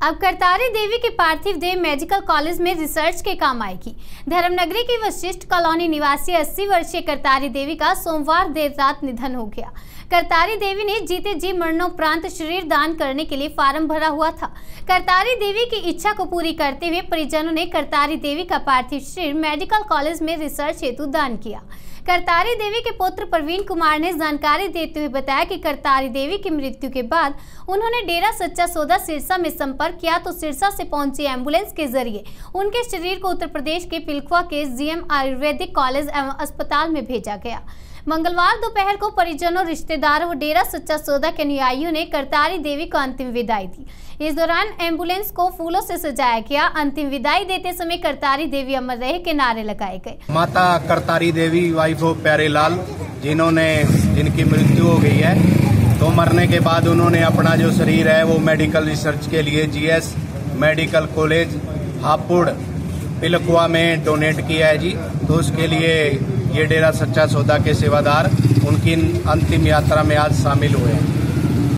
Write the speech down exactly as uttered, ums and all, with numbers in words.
अब करतारी देवी की पार्थिव देह मेडिकल कॉलेज में रिसर्च के काम आएगी। धर्मनगरी की वशिष्ठ कॉलोनी निवासी अस्सी वर्षीय करतारी देवी का सोमवार देर रात निधन हो गया। करतारी देवी ने जीते जी मरणोपरांत शरीर दान करने के लिए फार्म भरा हुआ था। करतारी देवी की इच्छा को पूरी करते हुए परिजनों ने करतारी देवी का पार्थिव शरीर मेडिकल कॉलेज में रिसर्च हेतु दान किया। करतारी देवी के पुत्र प्रवीण कुमार ने जानकारी देते हुए बताया कि करतारी देवी की मृत्यु के बाद उन्होंने डेरा सच्चा सौदा सिरसा में संपर्क किया तो सिरसा से पहुंची एम्बुलेंस के जरिए उनके शरीर को उत्तर प्रदेश के पिलखुआ के जीएम आयुर्वेदिक कॉलेज एवं अस्पताल में भेजा गया। मंगलवार दोपहर को परिजनों, रिश्तेदारों और डेरा सच्चा सौदा के अनुयायियों ने करतारी देवी को अंतिम विदाई दी। इस दौरान एम्बुलेंस को फूलों से सजाया गया। अंतिम विदाई देते समय करतारी देवी अमर रहे के नारे लगाए गए। माता करतारी देवी वाइफ ऑफ प्यारेलाल, जिन्होंने जिनकी मृत्यु हो गई है, तो मरने के बाद उन्होंने अपना जो शरीर है वो मेडिकल रिसर्च के लिए GS medical college Hapur Pilkhuwa में डोनेट किया है जी। तो उसके लिए ये डेरा सच्चा सौदा के सेवादार उनकी अंतिम यात्रा में आज शामिल हुए हैं।